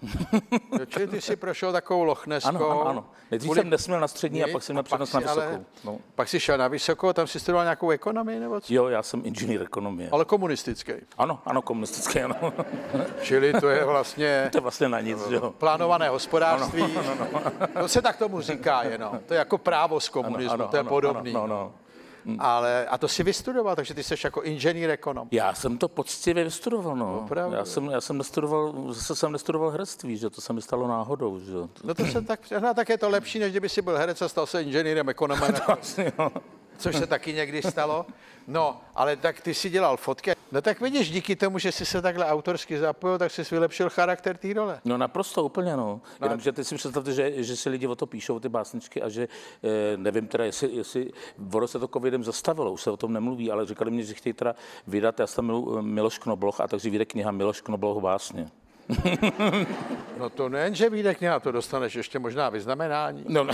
Čili ty si prošel takovou lochneskou. Ano. Nejdřív jsem nesměl na střední a pak jsem měl přednost na vysokou. No. Pak jsi šel na vysokou, tam si studoval nějakou ekonomii nebo co? Jo, já jsem inženýr ekonomie. Ale komunistický. Ano, komunistický, ano. Čili to je vlastně... To je vlastně na nic, jo. Plánované hospodářství. To se tak tomu říká jenom. To je jako právo z komunismu, to je podobný. Ale, a to si vystudoval, takže ty jsi jako inženýr ekonom. Já jsem to poctivě vystudoval, no. Opravdu. Já jsem nestudoval herectví, že to se mi stalo náhodou, že. No to jsem tak přehnal, tak je to lepší, než kdyby si byl herec a stal se inženýrem ekonomem. Což se taky někdy stalo. No, ale tak ty si dělal fotky. No tak vidíš, díky tomu, že jsi se takhle autorsky zapojil, tak jsi vylepšil charakter té role. No naprosto, úplně, no. Jenomže ty si představte, že si lidi o to píšou, ty básničky, a že nevím teda, jestli ono se to covidem zastavilo, už se o tom nemluví, ale říkali mi, že chtějí teda vydat, já jsem Miloš Knobloch, a takže vyjde kniha Miloš Knobloch básně. No to nejen, že vyjde kniha, to dostaneš ještě možná vyznamenání. No.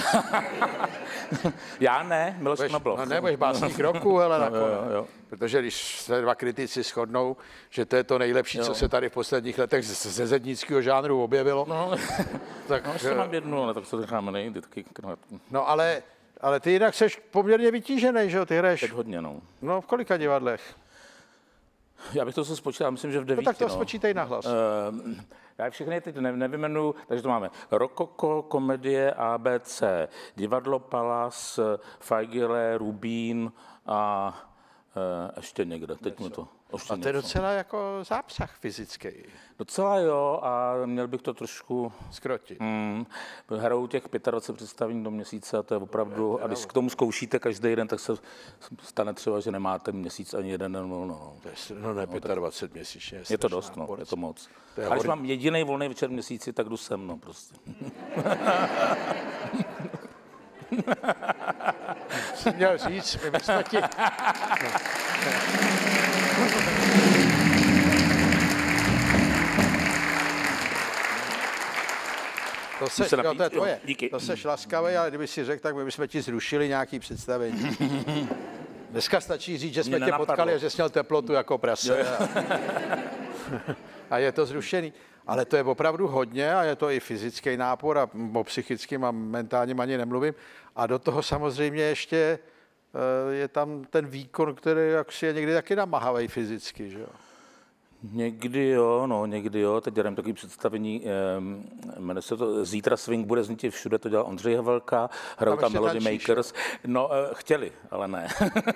Já ne, Miloš Knobloch. No nebudeš básník roku, hele, jo. Protože když se dva kritici shodnou, že to je to nejlepší, co se tady v posledních letech ze zednického žánru objevilo. No, tak ještě mám jednu, ale tak to necháme nejde taky. No ale ty jinak seš poměrně vytížený, že jo, ty hraješ. Tak hodně, no. No v kolika divadlech? Já bych to se spočítal, myslím, že v 9. No tak to spočítej nahlas. Já všechny teď nevyjmenuji, takže to máme Rokoko, komedie ABC, divadlo Palas, Fajgile, Rubín a ještě někde. Teď mu to. A to je docela jako zápřah fyzický. Docela jo, a měl bych to trošku skrotit. Hrajou těch 25 představení do měsíce a to je opravdu, a když k tomu zkoušíte každý den, tak se stane třeba, že nemáte měsíc ani jeden den volno. No ne, 25 měsíčně. Je to dost, no, je to moc. A když mám jediný volný večer v měsíci, tak jdu sem, no prostě. Jsi měl říct, my jsme ti... To je tvoje. Díky. To seš laskavý, ale kdyby si řekl, tak my bychom ti zrušili nějaký představení. Dneska stačí říct, že jsme tě potkali a že jsi měl teplotu jako prase. A je to zrušený. Ale to je opravdu hodně a je to i fyzický nápor a o psychickým a mentálním ani nemluvím. A do toho samozřejmě ještě je tam ten výkon, který jaksi je někdy taky namáhavý fyzicky, že jo? Někdy jo. Teď dělám takový představení, jmenuje se to Zítra swing bude znít všude, to dělal Ondřej Havelka, hrajou tam Melody Makers. No, chtěli, ale ne.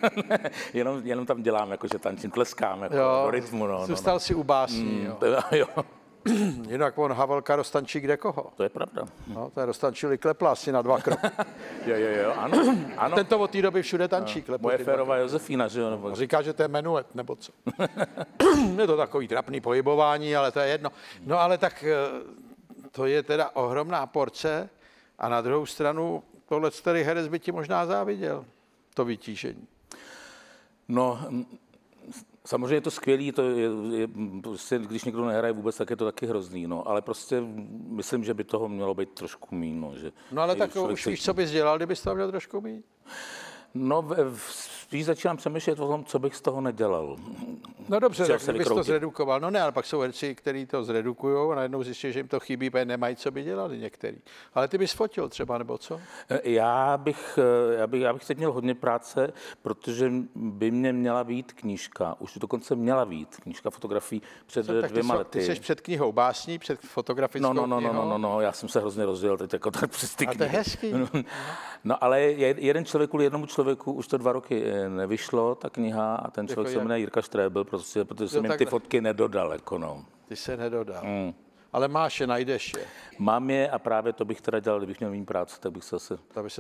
jenom tam dělám, jakože tančím, tleskám, jako do rytmu. Zůstal si u básní, jo. Jinak on Havelka roztančí kde koho. To je pravda. No, to je roztančili Klepla na 2 kroky. Jo, ano. Tento od té doby všude tančí Klepla. Moje férová Josefína, že jo? Nebo... Říká, že to je menuet, nebo co. Je to takový trapný pohybování, ale to je jedno. No ale tak to je teda ohromná porce a na druhou stranu tohle starý herec by ti možná záviděl, to vytížení. No... Samozřejmě je to skvělý, prostě, když někdo nehraje vůbec, tak je to taky hrozný, no, ale prostě myslím, že by toho mělo být trošku míň, no, že... No ale tak už víš, co bys dělal, kdybys toho měl trošku míň? No, spíš začínám přemýšlet o tom, co bych z toho nedělal. No dobře, tak kdybys to zredukoval. No ne, ale pak jsou herci, kteří to zredukují a najednou zjistí, že jim to chybí, protože nemají, co by dělali některý. Ale ty bys fotil třeba, nebo co? Já bych teď měl hodně práce, protože by mě měla vyjít knížka. Už dokonce měla vyjít knížka fotografií před 2 lety. Ty jsi před knihou básní, před fotografickou knihou? No, já jsem se hrozně rozdělil teď jako tak přes ty knihy. A to je hezký. No, ale jeden člověk kvůli jednomu člověku už to 2 roky nevyšlo, ta kniha, a ten člověk se jmenuje Jirka Štrébl, protože jsem jim ty fotky nedodal. Jako no. Ty se nedodal. Ale máš je, najdeš je. Mám je a právě to bych teda dělal, kdybych měl méně práce, tak bych se zase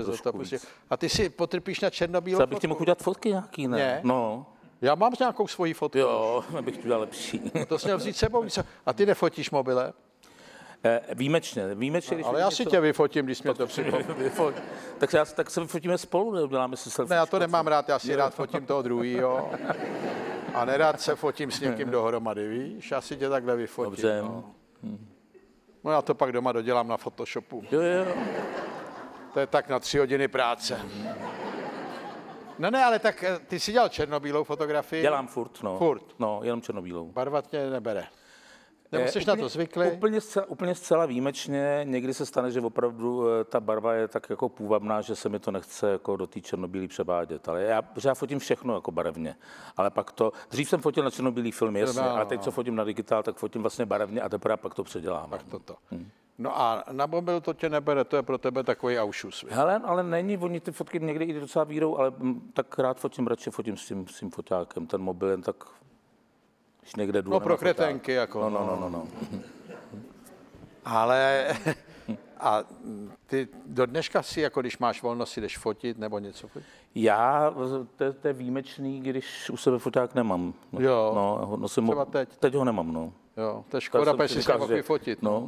A ty si potrpíš na černobílou fotku? Já bych ti mohl udělat fotky nějaký, ne? No. Já mám nějakou svoji fotku. Jo, bych to udělal lepší. To jsi měl vzít sebou. A ty nefotíš mobile? Výjimečně. Ale já si tě vyfotím, když mě to připomíná. Tak se vyfotíme spolu, uděláme si selfie. Ne, já to nemám rád, já si rád fotím toho druhýho. A nerád se fotím s někým dohromady, víš? Já si tě takhle vyfotím. Dobře. No já to pak doma dodělám na Photoshopu. Jo. To je tak na 3 hodiny práce. No ne, ale tak ty jsi dělal černobílou fotografii? Dělám furt, no. Furt? No, jenom černobílou. Barva tě nebere. Nebo jsi na to zvyklý? Úplně zcela výjimečně. Někdy se stane, že opravdu ta barva je tak jako půvabná, že se mi to nechce jako do té černobílý převádět. Ale já fotím všechno jako barevně. Ale pak to, dřív jsem fotil na černobílý film, jasně, ale teď, co fotím na digitál, tak fotím vlastně barevně a teprve pak to předělám. Tak toto. No a na mobil to tě nebere, to je pro tebe takový aušus. Hele, ale není, oni ty fotky někdy i docela výjdou, ale tak rád radši fotím s tím foťákem. Ten mobil jen tak, když někde jdu. No pro kretenky jako. No. Ale a ty do dneška si, jako když máš volno, si jdeš fotit nebo něco fotit? Já, to je výjimečný, když u sebe foťák nemám. Jo, no, nosím třeba teď ho nemám, no. Jo, to je škoda, protože si mohl vyfotit. No.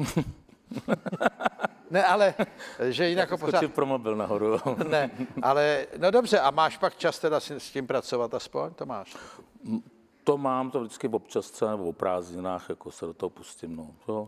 Ne, ale že jinak pořád... pro mobil nahoru. Ne, ale no dobře, a máš pak čas teda s tím pracovat aspoň? To máš? To mám, to vždycky občas nebo o prázdninách, jako se do toho pustím, no. To...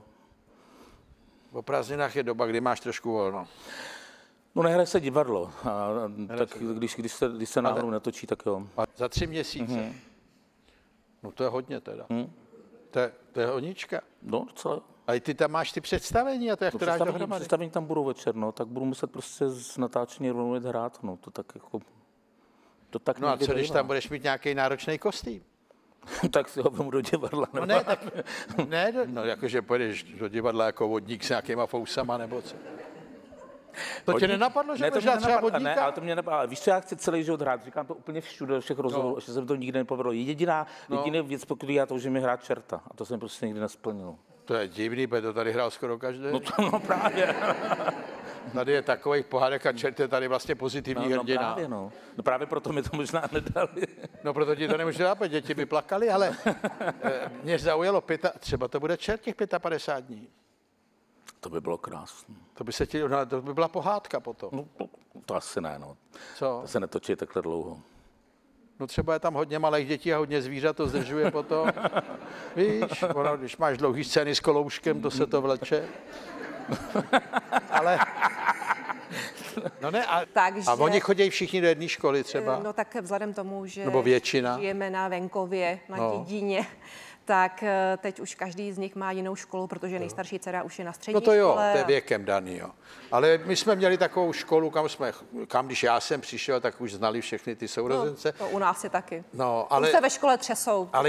O prázdninách je doba, kdy máš trošku volno. No nehraje se divadlo, tak když se náhodou netočí, tak jo. A za 3 měsíce? No to je hodně teda. To je honička. No docela. A ty tam máš ty představení a to jak to dáš dohromady? Představení tam budou večer, no, tak budu muset prostě z natáčení rovnou jít hrát, no, to tak jako... To tak no a co když tam budeš mít nějaký náročný kostým? Tak si ho vemu do divadla, nebo? No ne, tak, ne, no jakože půjdeš do divadla jako vodník s nějakýma fousama, nebo co? To tě nenapadlo, že budeš třeba vodníka? Ne, ale to mě nenapadlo. Víš, co já chci celý život hrát, říkám to úplně všude, všech rozhovorů, ještě se mi to nikdy nepovedlo. Jediná věc, pokud já to, že mi hrát čerta, a to jsem prostě nikdy nesplnil. To je divný, protože to tady hrál skoro každý. No právě. Tady je takových pohádek a čert je tady vlastně pozitivní hrdina. Právě, no právě proto mi to možná nedali. No proto ti to nemůžu dát, děti by plakali, ale mě zaujalo, třeba to bude čert těch 55 dní. To by bylo krásné. To by byla pohádka potom. No, to asi ne, no. Co? To se netočí takhle dlouho. No třeba je tam hodně malých dětí a hodně zvířat, to zdržuje potom. Víš, když máš dlouhý scény s kolouškem, to se to vleče. Ale... No ne, a oni chodí všichni do jedné školy třeba? No tak vzhledem tomu, že nebo většina? Žijeme na venkově, na dědíně, tak teď už každý z nich má jinou školu, protože nejstarší dcera už je na střední škole. No to jo, to je věkem daný, jo. Ale my jsme měli takovou školu, kam když já jsem přišel, tak už znali všechny ty sourozence. No, to u nás je taky. No, ale... Už se ve škole třesou. Ale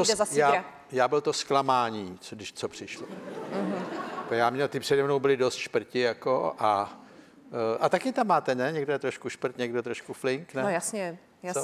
já byl to zklamání, co přišlo. Já měl, ty přede mnou byli dost šprti, jako, a taky tam máte, ne? Někdo je trošku šprt, někdo trošku flink, ne? No jasně,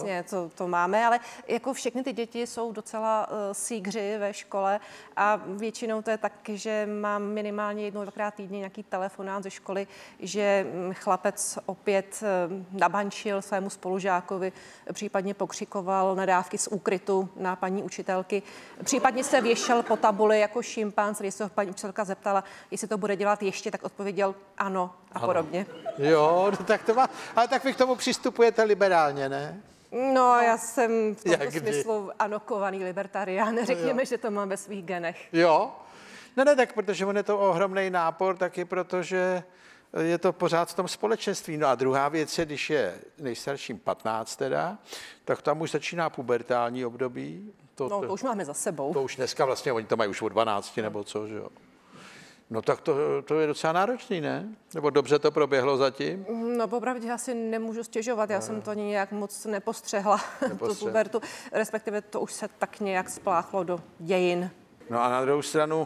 to máme, ale jako všechny ty děti jsou docela sígři ve škole a většinou to je tak, že mám minimálně 1-2krát týdně nějaký telefonát ze školy, že chlapec opět nabančil svému spolužákovi, případně pokřikoval nadávky z úkrytu na paní učitelky, případně se věšel po tabuli jako šimpanz, když se ho paní učitelka zeptala, jestli to bude dělat ještě, tak odpověděl ano a podobně. Jo, no tak to má, ale tak vy k tomu přistupujete liberálně, ne? No, já jsem v tomto smyslu anokovaný libertarián. Řekněme, že to mám ve svých genech. Jo? Ne, tak protože on je to ohromný nápor, taky protože je to pořád v tom společenství. No a druhá věc je, když je nejstarším 15 teda, tak tam už začíná pubertální období. To už máme za sebou. To už dneska vlastně, oni to mají už od 12 nebo co, že jo? No tak to je docela náročný, ne? Nebo dobře to proběhlo zatím? No popravdě já si nemůžu stěžovat, já jsem to nějak moc nepostřehla, tu pubertu, respektive to už se tak nějak spláchlo do dějin. No a na druhou stranu,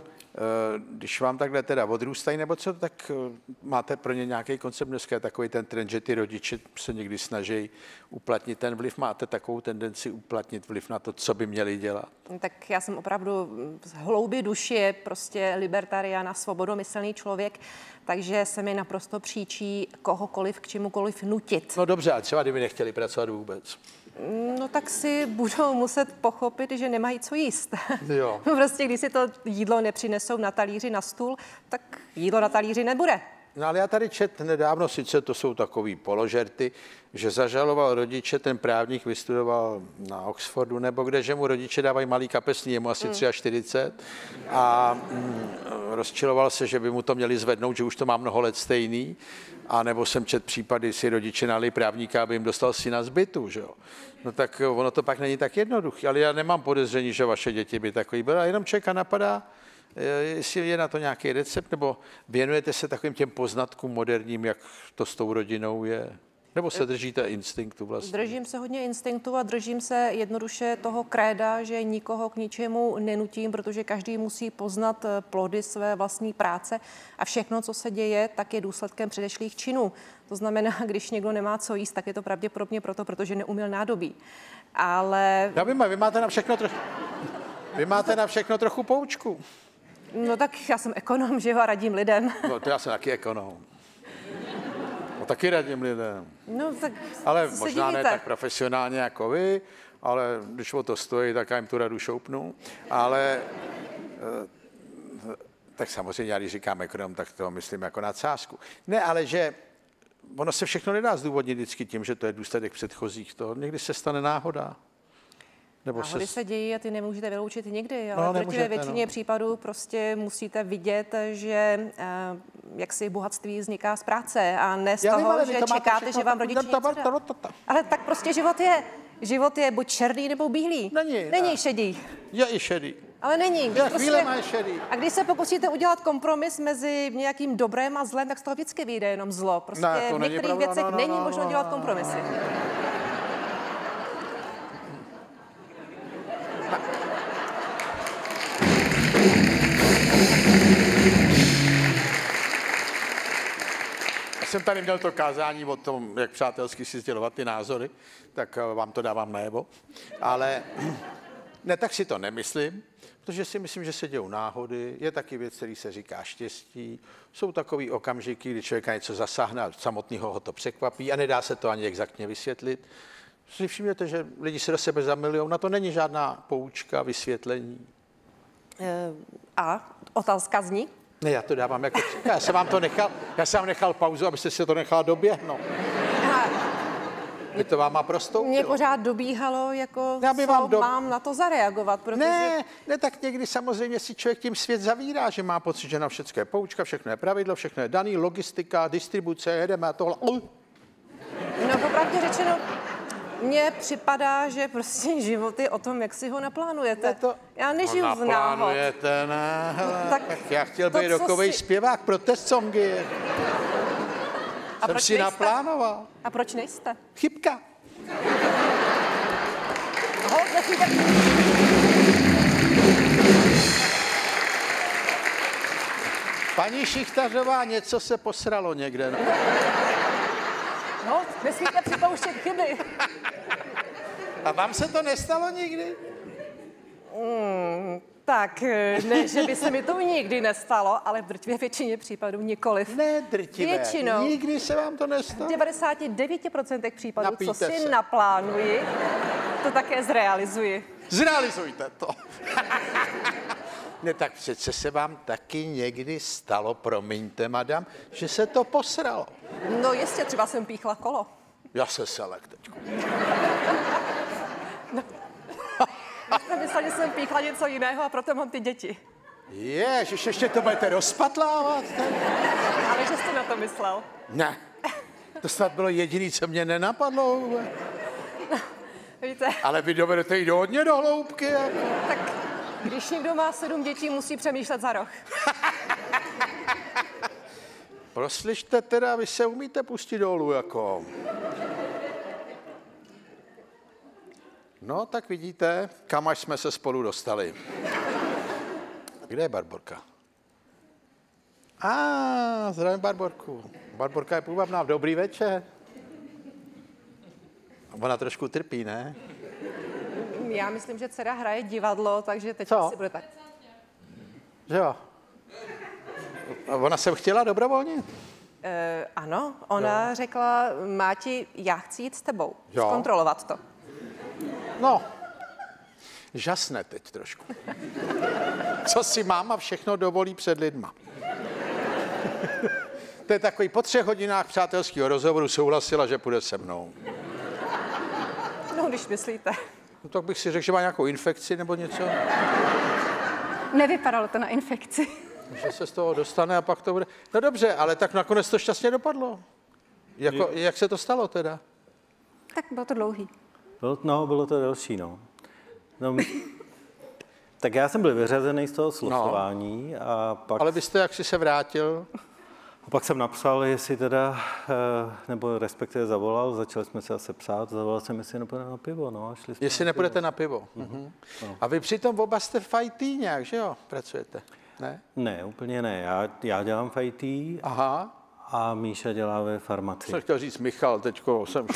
když vám takhle teda odrůstají nebo co, tak máte pro ně nějaký koncept? Dneska je takový ten trend, že ty rodiče se někdy snaží uplatnit ten vliv. Máte takovou tendenci uplatnit vliv na to, co by měli dělat? Tak já jsem opravdu z hloubi duši prostě libertarián a svobodomyslný člověk, takže se mi naprosto příčí kohokoliv k čemukoliv nutit. No dobře, a třeba kdyby nechtěli pracovat vůbec? No tak si budou muset pochopit, že nemají co jíst. Jo. Prostě když si to jídlo nepřinesou na talíři na stůl, tak jídlo na talíři nebude. No ale já tady čet nedávno, sice to jsou takový položerty, že zažaloval rodiče, ten právník vystudoval na Oxfordu nebo kde, že mu rodiče dávají malý kapesný, je mu asi 43 a rozčiloval se, že by mu to měli zvednout, že už to má mnoho let stejný, a nebo jsem čet případy, si rodiče nali právníka, aby jim dostal syna z bytu, že jo. No tak ono to pak není tak jednoduché, ale já nemám podezření, že vaše děti by takový byly, a jenom člověka napadá, jestli je na to nějaký recept, nebo věnujete se takovým těm poznatkům moderním, jak to s tou rodinou je? Nebo se držíte instinktu vlastně? Držím se hodně instinktu a držím se jednoduše toho kréda, že nikoho k ničemu nenutím, protože každý musí poznat plody své vlastní práce a všechno, co se děje, tak je důsledkem předešlých činů. To znamená, když někdo nemá co jíst, tak je to pravděpodobně proto, protože neuměl nádobí. Ale... Já vím, vy máte na všechno trochu poučku. No tak já jsem ekonom, že jo, a radím lidem. No to já jsem taky ekonom. No taky radím lidem. No tak ale možná ne tak profesionálně jako vy, ale když o to stojí, tak já jim tu radu šoupnu. Ale tak samozřejmě, já když říkám ekonom, tak to myslím jako nadsázku. Ne, ale že ono se všechno nedá zdůvodnit vždycky tím, že to je důsledek předchozích toho. Někdy se stane náhoda. Náhody se dějí a ty nemůžete vyloučit nikdy, ale v drtivé většině případů prostě musíte vidět, že jaksi bohatství vzniká z práce a ne z toho, že čekáte, že vám rodiče něco dá. Ale tak prostě život je buď černý nebo bílý. Není šedý. Je i šedý. Ale není. Chvíle má šedý. A když se pokusíte udělat kompromis mezi nějakým dobrém a zlem, tak z toho vždycky vyjde jenom zlo. Prostě v některých věcech není možno dělat kompromisy. Jsem tady měl to kázání o tom, jak přátelsky si sdělovat ty názory, tak vám to dávám najevo. Ale ne, tak si to nemyslím, protože si myslím, že se dějou náhody. Je taky věc, který se říká štěstí. Jsou takový okamžiky, kdy člověka něco zasáhne a samotného ho to překvapí a nedá se to ani exaktně vysvětlit. Si všimněte, že lidi se do sebe zamilujou, na to není žádná poučka, vysvětlení. A otázka zní? Ne, já to dávám jako... Já jsem vám nechal pauzu, abyste si to nechal doběhnout. Je to vám prostoupilo. Mě pořád dobíhalo, jako mám na to zareagovat, protože... Ne, tak někdy samozřejmě si člověk tím svět zavírá, že má pocit, že na všechno je poučka, všechno je pravidlo, všechno je daný, logistika, distribuce, jedeme a tohle. No, popravdě řečeno, mně připadá, že prostě život je o tom, jak si ho naplánujete. Já nežiju z náhod. Naplánujete, ne? Tak já chtěl být rokovej zpěvák pro test songy. Jsem si naplánoval. A proč nejste? Chybka. Paní Šichtařová, něco se posralo někde. No, nesmíte připouštět chyby. A vám se to nestalo nikdy? Tak, ne, že by se mi to nikdy nestalo, ale v drtivé většině případů nikoliv. Ne drtivé, většinou, nikdy se vám to nestalo? V 99% případů, co si naplánuji, to také zrealizuji. Zrealizujte to. Ne, tak přece se vám taky někdy stalo, promiňte, madam, že se to posralo. No jistě, třeba jsem píchla kolo. Já se selek teďko. No. Já jsem myslela, že jsem píchla něco jiného a proto mám ty děti. Ježiš, ještě to budete rozpatlávat? Ale že jste na to myslel. Ne, to snad bylo jediné, co mě nenapadlo. No, víte. Ale vy dovedete jít hodně do hloubky. Jako. Tak když někdo má 7 dětí, musí přemýšlet za roh. Proslyšte teda, vy se umíte pustit dolů, jako. No, tak vidíte, kam až jsme se spolu dostali. Kde je Barborka? Zdravím Barborku. Barborka je půvabná. Dobrý večer. Ona trošku trpí, ne? Já myslím, že dcera hraje divadlo, takže teď si bude tak. Že jo? A ona se chtěla dobrovolně? Ano, ona řekla, Máti, já chci jít s tebou, zkontrolovat to. No, žasne teď trošku. Co si máma všechno dovolí před lidma. To je takový, po 3 hodinách přátelského rozhovoru souhlasila, že půjde se mnou. No, když myslíte. No, tak bych si řekl, že má nějakou infekci nebo něco. Nevypadalo to na infekci. Že se z toho dostane a pak to bude... No dobře, ale tak nakonec to šťastně dopadlo. Jak se to stalo teda? Tak bylo to dlouhý. Bylo to delší, no. Tak já jsem byl vyřazený z toho slosování a pak... Ale vy jste jak si se vrátil? A pak jsem napsal, jestli teda, nebo respektive zavolal, začali jsme se zase psát, zavolal jsem, jestli nepůjdeme na pivo, no. Šli jsme Jestli nepůjdete na pivo. Mhm. No. A vy přitom oba jste v IT nějak, že jo, pracujete? Ne? Ne, úplně ne. Já dělám v IT. Aha. A Míša dělá ve farmaci. Jsem chtěl říct Michal, teďko jsem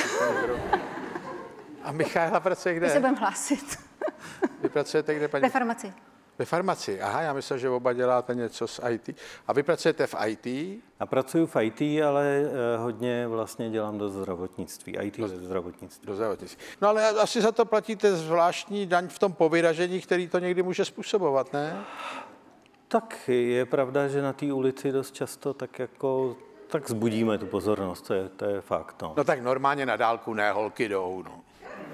A Michála pracuje kde? My se budeme hlásit. Vy pracujete kde, paní? Ve farmaci. Ve farmaci. Aha, já myslel, že oba děláte něco s IT. A vy pracujete v IT? Já pracuji v IT, ale hodně vlastně dělám do zdravotnictví. IT do zdravotnictví. Do zdravotnictví. No ale asi za to platíte zvláštní daň v tom povyražení, který to někdy může způsobovat, ne? Tak je pravda, že na té ulici dost často tak zbudíme tu pozornost, to je fakt. No. No tak normálně na dálku ne, holky jdou, no.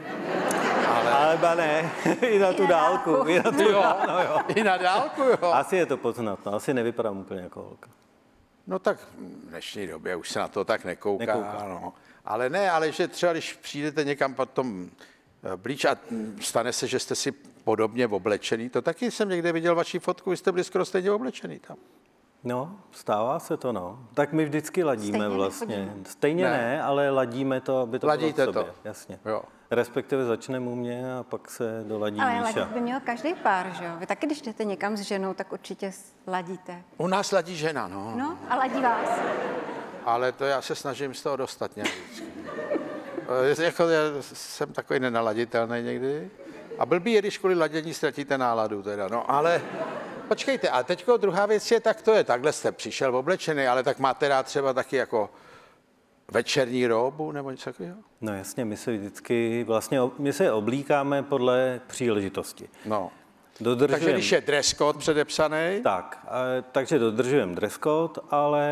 Ale ne, i na tu dálku. I na tu no jo. I na dálku, jo. Asi je to poznat, no. Asi nevypadám úplně jako holka. No tak v dnešní době už se na to tak nekouká. No. Ale ne, ale že třeba když přijdete někam potom blíž a stane se, že jste si podobně oblečený, to taky jsem někde viděl vaši fotku, vy jste byli skoro stejně oblečený tam. No, stává se to, no. Tak my vždycky ladíme Stejně vlastně. nechodíme. Stejně ne, ale ladíme to, aby to Ladíte bylo v sobě. to? Jasně. Jo. Respektive začneme u mě a pak se doladí Ale Míša. ladit by měl každý pár, že jo? Vy taky, když jdete někam s ženou, tak určitě ladíte. U nás ladí žena, no. No, a ladí vás. Ale to já se snažím z toho dostat nějak vždycky. Jako já jsem takový nenaladitelný někdy. A blbý je, když kvůli ladění ztratíte náladu teda, no ale... Počkejte, a teďko druhá věc je, tak to je, takhle jste přišel oblečený, ale tak máte rád třeba taky jako večerní róbu nebo něco takového? No jasně, my se vždycky my se oblíkáme podle příležitosti. No. Takže když je dress code předepsaný? Tak, takže dodržujeme dress code, ale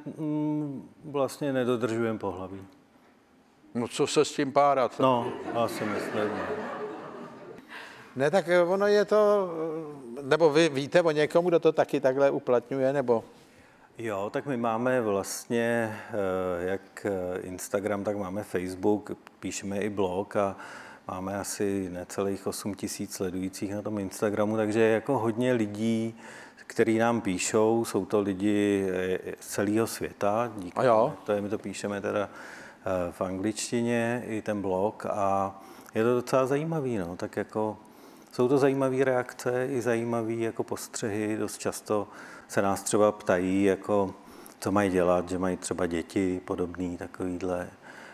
vlastně nedodržujeme pohlaví. No co se s tím párat? No, já si myslím. Ne, tak ono je to, nebo vy víte o někomu, kdo to taky takhle uplatňuje, nebo? Jo, tak my máme vlastně jak Instagram, tak máme Facebook, píšeme i blog a máme asi necelých 8 000 sledujících na tom Instagramu, takže je jako hodně lidí, kteří nám píšou, jsou to lidi z celého světa, díky my to píšeme teda v angličtině, i ten blog a je to docela zajímavý, no, tak jako jsou to zajímavé reakce i zajímavé jako postřehy, dost často se nás třeba ptají, jako, co mají dělat, že mají třeba děti podobný, takovýhle,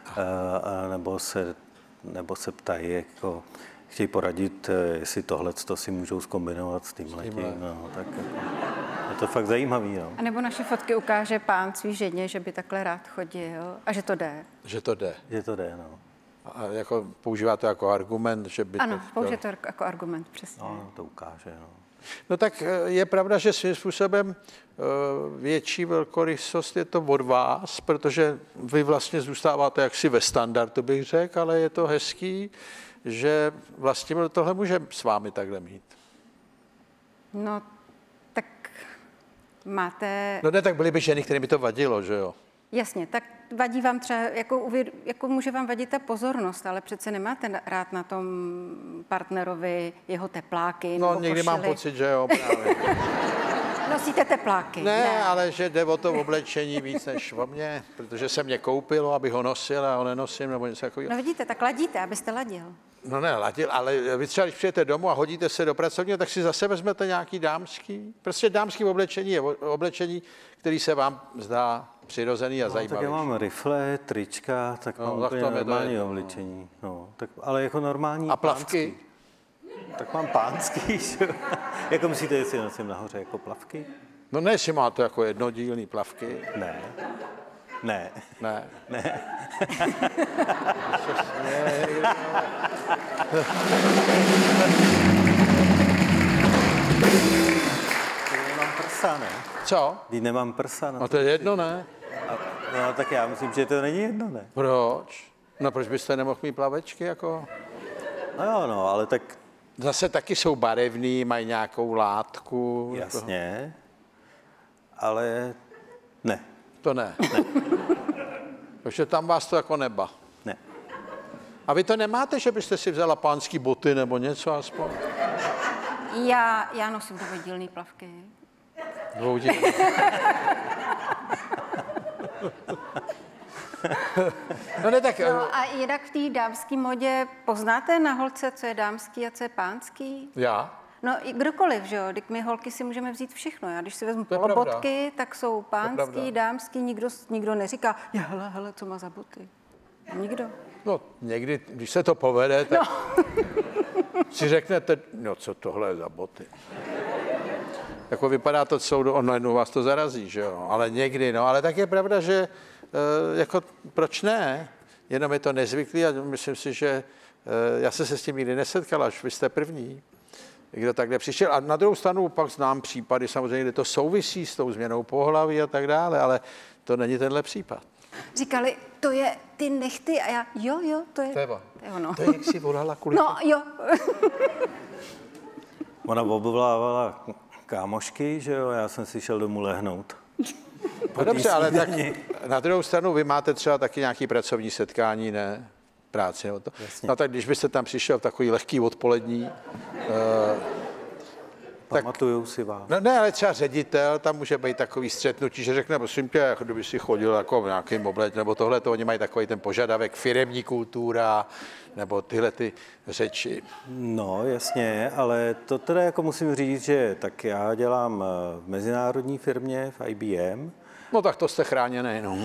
nebo se ptají, jako, chtějí poradit, jestli tohleto si můžou zkombinovat s tímhletím, no, tak jako, je to fakt zajímavý, no. A nebo naše fotky ukáže pán svý ženě, že by takhle rád chodil a že to jde. Že to jde. Že to jde, no. A jako používá to jako argument, že by ano, použije to jako argument, přesně. No, to ukáže, no. No tak je pravda, že svým způsobem větší velkorysost je to od vás, protože vy vlastně zůstáváte jaksi ve standardu, bych řekl, ale je to hezký, že vlastně tohle může s vámi takhle mít. No, tak máte... No ne, tak byly by ženy, kterým by to vadilo, že jo? Jasně, tak vadí vám třeba, jako může vám vadit ta pozornost, ale přece nemáte rád na tom partnerovi jeho tepláky No nebo někdy košili. mám pocit, že jo, právě. Nosíte tepláky? Ne, ale že jde o to oblečení víc než o mě, protože se mě koupilo, abych ho nosil a ho nenosím, nebo něco takového. No vidíte, tak ladíte, abyste ladil. No ne, ladil, ale vy třeba, když přijete domů a hodíte se do pracovního, tak si zase vezmete nějaký dámský. Prostě dámský oblečení je oblečení, který se vám zdá přirozený a zajímavý. Tak já mám rifle, trička, tak mám úplně normální oblečení. No, tak, ale jako normální. A plavky? Pánský. Tak mám pánský, jako myslíte, jestli nosím nahoře jako plavky? No ne, jestli máte jako jednodílný plavky. Ne. Ne. Ne. Ne. Nemám prsa, ne? Co? Když nemám prsa. No to je jedno, ne? No tak já myslím, že to není jedno, ne? Proč? No proč byste nemohl mít plavečky jako? No jo, no, ale tak... Zase taky jsou barevný, mají nějakou látku. Jasně, ale ne. To ne. Ne. Takže tam vás to jako neba. Ne. A vy to nemáte, že byste si vzala pánský boty nebo něco aspoň? Já nosím dvoudílný plavky. Dvoudílný. No ne, tak... No a jinak v té dámské modě poznáte na holce, co je dámský a co je pánský? Já? No i kdokoliv, že jo? Teď my holky si můžeme vzít všechno. Já když si vezmu To je polobotky, tak jsou pánský, pravda. dámský, nikdo neříká, hele, co má za boty. Nikdo. No někdy, když se to povede, tak si řeknete, no co tohle je za boty. Jako vypadá to celou online, vás to zarazí, že jo? Ale někdy, no, ale tak je pravda, že jako proč ne? Jenom je to nezvyklý a myslím si, že já jsem se s tím nikdy nesetkal, až vy jste první, kdo takhle přišel. A na druhou stranu pak znám případy, samozřejmě, kde to souvisí s tou změnou pohlaví a tak dále, ale to není tenhle případ. Říkali, to je ty nechty a já, jo, to je ono. To je, jak si volala kvůli. No, jo. Ona obvolávala kámošky, že jo, já jsem si šel domů lehnout. No dobře, ale tak na druhou stranu vy máte třeba taky nějaké pracovní setkání, ne? Práci nebo to. Jasně. No tak když byste tam přišel v takový lehký odpolední, Pamatujou si vás. no ne, ale třeba ředitel, tam může být takový střetnutí, že řekne, prosím tě, jako kdyby si chodil jako v nějakým obleč, nebo tohle, to oni mají takový ten požadavek, firemní kultura, nebo tyhle ty řeči. No, jasně, ale to teda jako musím říct, že tak já dělám v mezinárodní firmě, v IBM. No tak to jste chráněný, no.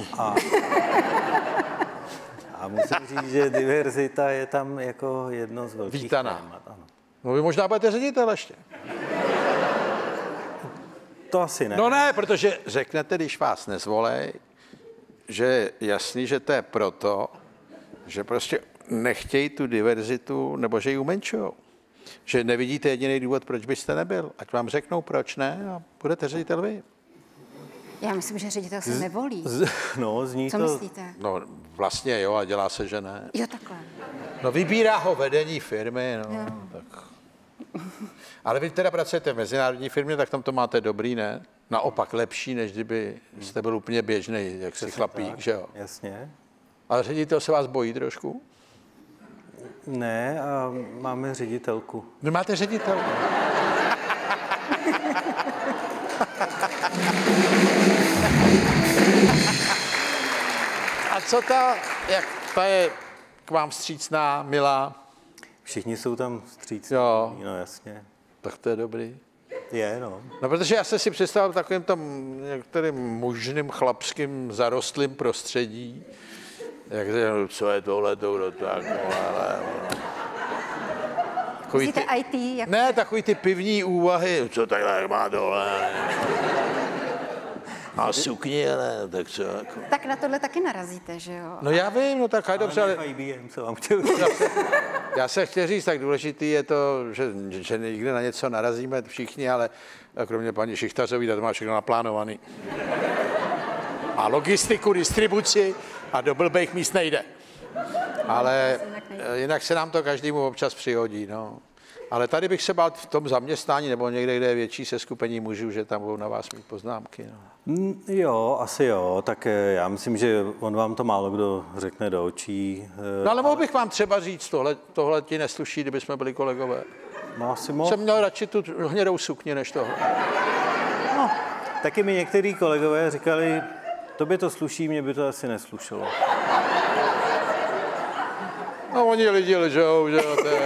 A musím říct, že diverzita je tam jako jedno z velkých Vítaná. témat. Ano. No vy možná budete ředitel ještě. To asi ne. No ne, protože řeknete, když vás nezvolej, že je jasný, že to je proto, že prostě nechtějí tu diverzitu, nebo že ji umenčujou. Že nevidíte jediný důvod, proč byste nebyl. Ať vám řeknou, proč ne, a budete ředitel vy. Já myslím, že ředitel se nevolí. No, zní Co to... myslíte? No vlastně jo, a dělá se, že ne. Jo, takhle. No vybírá ho vedení firmy, no. Tak. Ale vy teda pracujete v mezinárodní firmě, tak tam to máte dobrý, ne? Naopak lepší, než kdyby jste byl úplně běžný, jak si chlapík, že jo? Jasně. Ale ředitel se vás bojí trošku? Ne, a máme ředitelku. Vy máte ředitel? A co jak ta je k vám vstřícná, milá? Všichni jsou tam vstřícní. Jo. No jasně. Tak to je dobrý. Je, no. No, protože já jsem si představil v takovým tam některým mužným, chlapským, zarostlým prostředí. Jak co je tohle, tak, ale... Myslíte IT? Jak... Ne, takový ty pivní úvahy, co takhle má dole. A sukni, ale tak co jako... Tak na tohle taky narazíte, že jo? No já vím, no tak dobře, ale... IBM se vám chtěl Já se chtěl říct, tak důležitý je to, že někde na něco narazíme všichni, ale kromě paní Šichtařový, to má všechno naplánovaný. A logistiku, distribuci a do blbých míst nejde. Ale jinak se nám to každému občas přihodí, no. Ale tady bych se bál v tom zaměstnání nebo někde, kde je větší seskupení mužů, že tam budou na vás mít poznámky. No. Jo, asi jo, tak já myslím, že on vám to málo kdo řekne do očí. No ale mohl bych vám třeba říct, tohle ti nesluší, kdyby jsme byli kolegové. No asi mohl. Jsem měl radši tu hnědou sukni, než tohle. No, taky mi některý kolegové říkali, tobě to sluší, mě by to asi neslušelo. No oni lidi lžou, že jo, to je